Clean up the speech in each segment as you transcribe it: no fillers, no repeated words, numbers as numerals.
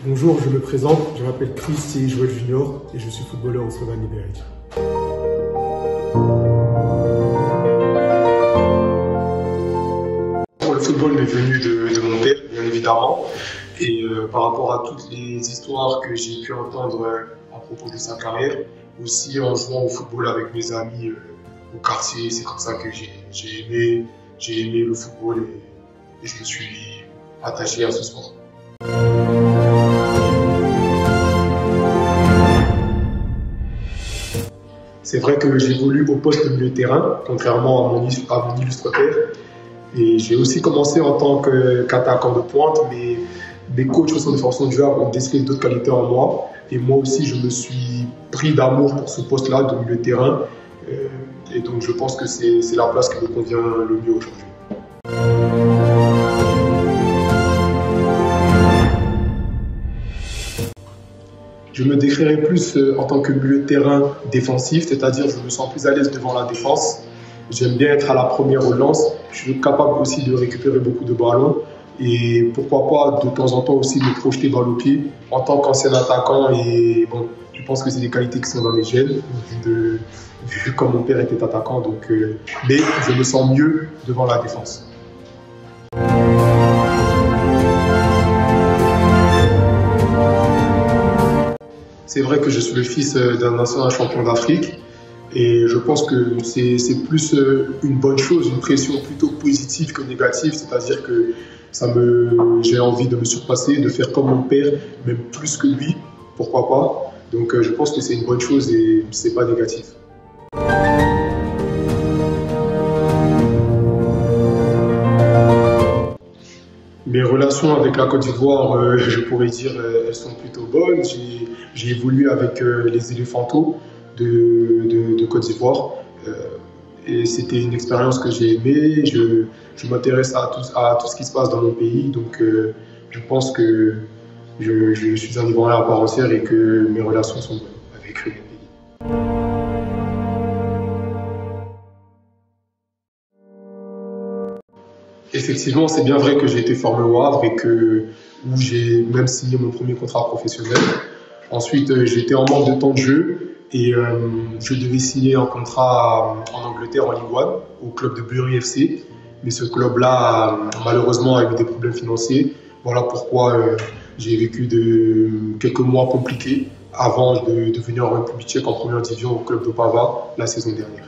Bonjour, je me présente, je m'appelle Chris Joël Junior et je suis footballeur au Slovan Liberec. Le football m'est venu de mon père, bien évidemment, et par rapport à toutes les histoires que j'ai pu entendre à propos de sa carrière, aussi en jouant au football avec mes amis au quartier, c'est comme ça que j'ai aimé le football et je me suis attaché à ce sport. C'est vrai que j'évolue au poste de milieu de terrain, contrairement à mon illustre père. Et j'ai aussi commencé en tant qu'attaquant de pointe, mais mes coachs au sein de formation du Havre ont décelé d'autres qualités en moi. Et moi aussi, je me suis pris d'amour pour ce poste-là de milieu de terrain. Et donc, je pense que c'est la place qui me convient le mieux aujourd'hui. Je me décrirais plus en tant que milieu de terrain défensif, c'est-à-dire je me sens plus à l'aise devant la défense. J'aime bien être à la première relance. Je suis capable aussi de récupérer beaucoup de ballons et pourquoi pas de temps en temps aussi me projeter dans le pied en tant qu'ancien attaquant. Et bon, je pense que c'est des qualités qui sont dans mes gènes, vu comme mon père était attaquant. Donc, mais je me sens mieux devant la défense. C'est vrai que je suis le fils d'un ancien champion d'Afrique et je pense que c'est plus une bonne chose, une pression plutôt positive que négative, c'est-à-dire que j'ai envie de me surpasser, de faire comme mon père, même plus que lui, pourquoi pas. Donc je pense que c'est une bonne chose et c'est pas négatif. Mes relations avec la Côte d'Ivoire, je pourrais dire, elles sont plutôt bonnes. J'ai évolué avec les Éléphantaux de Côte d'Ivoire et c'était une expérience que j'ai aimée. Je m'intéresse à tout ce qui se passe dans mon pays, donc je pense que je suis un Ivoirien à part entière et que mes relations sont bonnes avec le pays. Effectivement, c'est bien vrai que j'ai été formé au Havre et où j'ai même signé mon premier contrat professionnel. Ensuite, j'étais en manque de temps de jeu et je devais signer un contrat en Angleterre en Ligue 1 au club de Bury FC. Mais ce club-là, malheureusement, a eu des problèmes financiers. Voilà pourquoi j'ai vécu quelques mois compliqués avant de venir en République tchèque en première division au club d'Opava la saison dernière.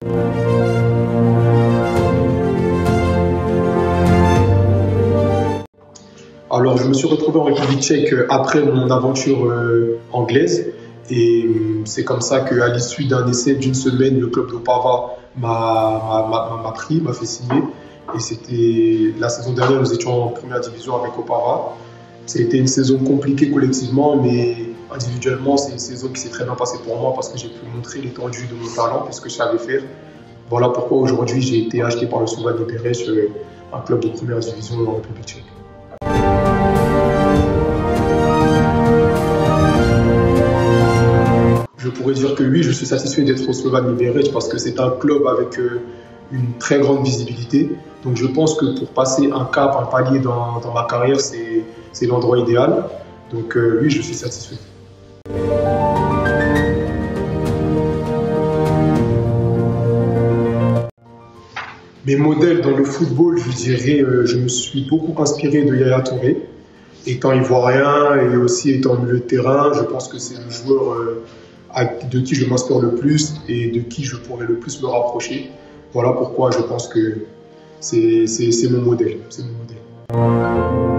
Alors, je me suis retrouvé en République tchèque après mon aventure anglaise et c'est comme ça qu'à l'issue d'un essai d'une semaine, le club d'Opava m'a fait signer. Et c'était la saison dernière, nous étions en première division avec Opava. C'était une saison compliquée collectivement, mais individuellement, c'est une saison qui s'est très bien passée pour moi parce que j'ai pu montrer l'étendue de mon talent et ce que je savais faire. Voilà pourquoi aujourd'hui j'ai été acheté par le Slovan Liberec, un club de première division en République tchèque. Je pourrais dire que oui, je suis satisfait d'être au Slovan Liberec parce que c'est un club avec une très grande visibilité. Donc je pense que pour passer un cap, un palier dans ma carrière, c'est l'endroit idéal. Donc oui, je suis satisfait. Mes modèles dans le football, je dirais, je me suis beaucoup inspiré de Yaya Touré. Étant ivoirien et aussi étant milieu de terrain, je pense que c'est le joueur de qui je m'inspire le plus et de qui je pourrais le plus me rapprocher. Voilà pourquoi je pense que c'est mon modèle. C'est mon modèle.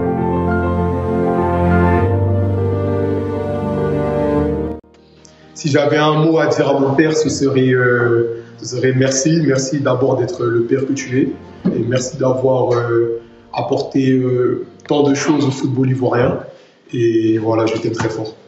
Si j'avais un mot à dire à mon père, ce serait merci. Merci d'abord d'être le père que tu es et merci d'avoir apporté tant de choses au football ivoirien. Et voilà, je t'aime très fort.